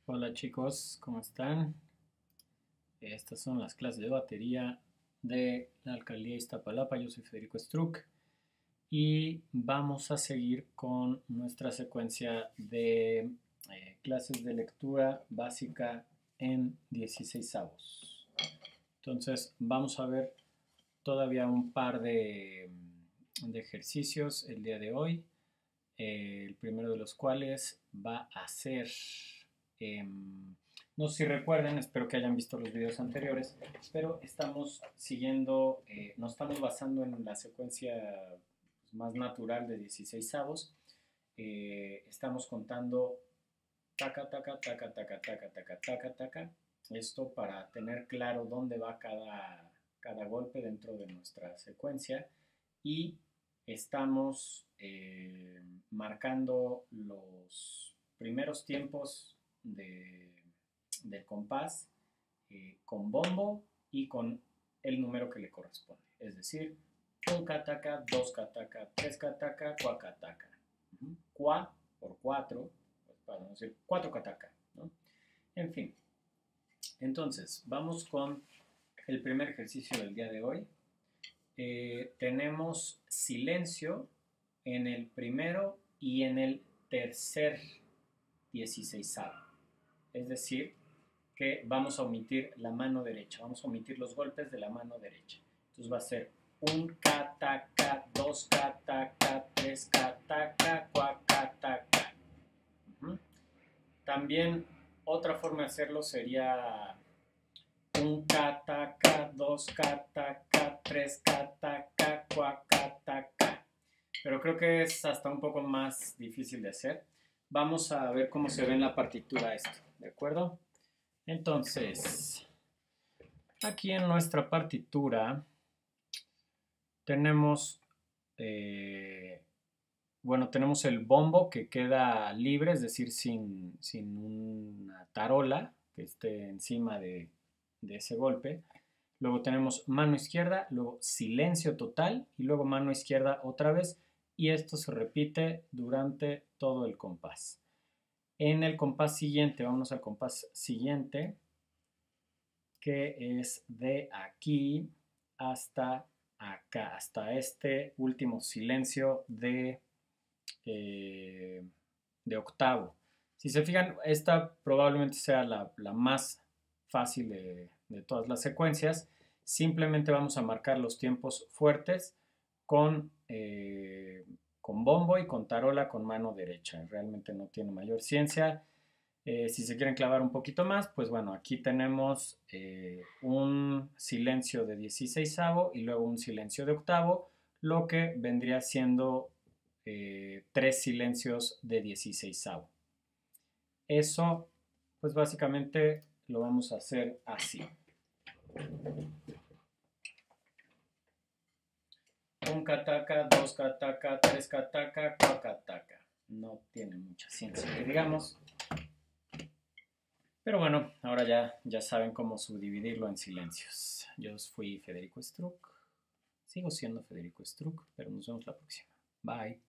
Hola chicos, ¿cómo están? Estas son las clases de batería de la Alcaldía Iztapalapa. Yo soy Federico Struck y vamos a seguir con nuestra secuencia de clases de lectura básica en 16avos. Entonces vamos a ver todavía un par de ejercicios el día de hoy. El primero de los cuales va a ser, no sé si recuerden, espero que hayan visto los videos anteriores, pero estamos siguiendo, nos estamos basando en la secuencia más natural de 16avos. Estamos contando taca, taca, taca, taca, taca, taca, taca, taca. Esto para tener claro dónde va cada golpe dentro de nuestra secuencia y estamos marcando los primeros tiempos del compás con bombo y con el número que le corresponde. Es decir, un cataca, dos cataca, tres cataca, cuacataca. Cua por cuatro, pues para no decir cuatro cataca, ¿no? En fin, entonces vamos con el primer ejercicio del día de hoy. Tenemos silencio en el primero y en el tercer 16avo. Es decir, que vamos a omitir la mano derecha, vamos a omitir los golpes de la mano derecha. Entonces va a ser un cataca, dos cataca, tres cataca, cuacataca. También otra forma de hacerlo sería un cataca, dos cataca, tres cataca, cuacataca. Pero creo que es hasta un poco más difícil de hacer. Vamos a ver cómo se ve en la partitura esto, ¿de acuerdo? Entonces, aquí en nuestra partitura tenemos, tenemos el bombo que queda libre, es decir, sin una tarola que esté encima de ese golpe. Luego tenemos mano izquierda, luego silencio total y luego mano izquierda otra vez. Y esto se repite durante todo el compás. En el compás siguiente, vamos al compás siguiente, que es de aquí hasta acá, hasta este último silencio de octavo. Si se fijan, esta probablemente sea la más fácil de todas las secuencias. Simplemente vamos a marcar los tiempos fuertes con bombo y con tarola con mano derecha. Realmente no tiene mayor ciencia. Si se quieren clavar un poquito más, pues bueno, aquí tenemos un silencio de 16avo y luego un silencio de octavo, lo que vendría siendo tres silencios de 16avo. Eso, pues básicamente lo vamos a hacer así. Un cataca, dos cataca, tres cataca, cuacataca. No tiene mucha ciencia, que digamos. Pero bueno, ahora ya saben cómo subdividirlo en silencios. Yo fui Federico Struck. Sigo siendo Federico Struck, pero nos vemos la próxima. Bye.